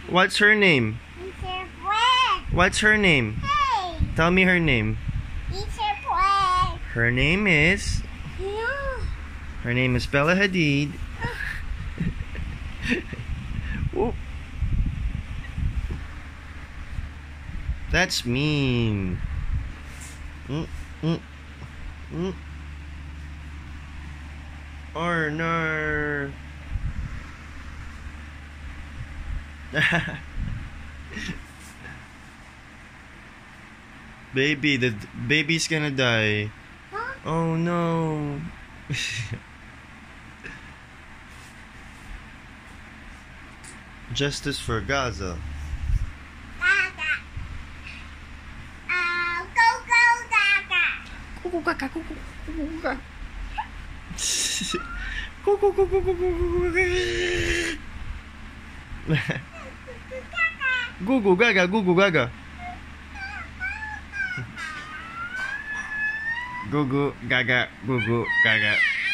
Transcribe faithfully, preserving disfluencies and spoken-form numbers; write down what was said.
What's her name? It's a friend. What's her name? Hey. Tell me her name. It's a friend. Her name is... No. Her name is Bella Hadid. Whoop. That's mean. Mm, mm, mm. Or no. Baby, the baby's gonna die. Huh? Oh no. Justice for Gaza. Gaga. Uh, go, go, Gaga. Cuckoo gaga, cuckoo, cuckoo gaga. Cuckoo, cuckoo, cuckoo, cuckoo, gaga. Goo goo gaga, goo goo gaga. Goo goo gaga, goo goo gaga.